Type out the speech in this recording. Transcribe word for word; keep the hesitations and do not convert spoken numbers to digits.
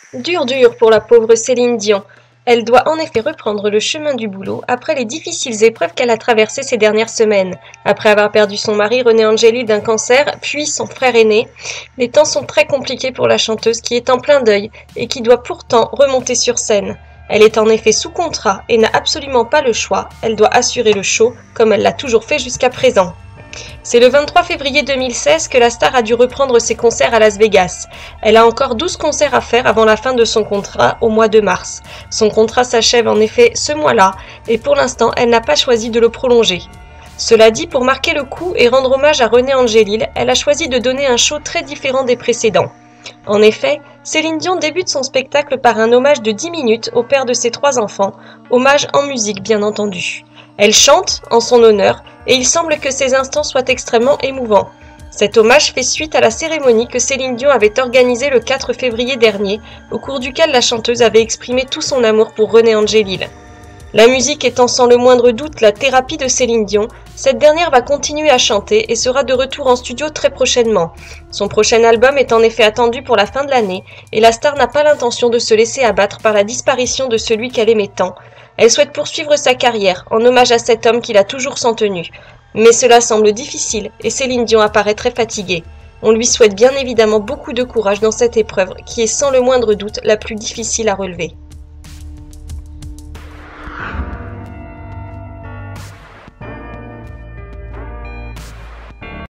Dur dur pour la pauvre Céline Dion. Elle doit en effet reprendre le chemin du boulot après les difficiles épreuves qu'elle a traversées ces dernières semaines. Après avoir perdu son mari René Angélil d'un cancer, puis son frère aîné, les temps sont très compliqués pour la chanteuse qui est en plein deuil et qui doit pourtant remonter sur scène. Elle est en effet sous contrat et n'a absolument pas le choix, elle doit assurer le show comme elle l'a toujours fait jusqu'à présent. C'est le vingt-trois février deux mille seize que la star a dû reprendre ses concerts à Las Vegas. Elle a encore douze concerts à faire avant la fin de son contrat au mois de mars. Son contrat s'achève en effet ce mois-là et pour l'instant elle n'a pas choisi de le prolonger. Cela dit, pour marquer le coup et rendre hommage à René Angélil, elle a choisi de donner un show très différent des précédents. En effet, Céline Dion débute son spectacle par un hommage de dix minutes au père de ses trois enfants, hommage en musique bien entendu. Elle chante en son honneur et il semble que ces instants soient extrêmement émouvants. Cet hommage fait suite à la cérémonie que Céline Dion avait organisée le quatre février dernier, au cours duquel la chanteuse avait exprimé tout son amour pour René Angélil. La musique étant sans le moindre doute la thérapie de Céline Dion, cette dernière va continuer à chanter et sera de retour en studio très prochainement. Son prochain album est en effet attendu pour la fin de l'année et la star n'a pas l'intention de se laisser abattre par la disparition de celui qu'elle aimait tant. Elle souhaite poursuivre sa carrière en hommage à cet homme qui l'a toujours sans tenue. Mais cela semble difficile et Céline Dion apparaît très fatiguée. On lui souhaite bien évidemment beaucoup de courage dans cette épreuve qui est sans le moindre doute la plus difficile à relever.